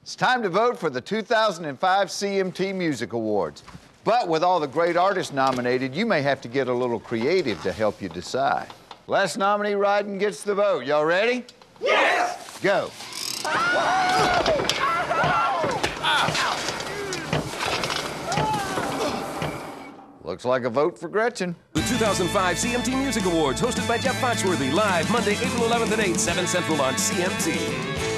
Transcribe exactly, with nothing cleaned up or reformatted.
It's time to vote for the two thousand five C M T Music Awards. But with all the great artists nominated, you may have to get a little creative to help you decide. Last nominee riding gets the vote. Y'all ready? Yes! Go. Looks like a vote for Gretchen. The two thousand five C M T Music Awards, hosted by Jeff Foxworthy, live Monday, April eleventh at eight, seven Central on C M T.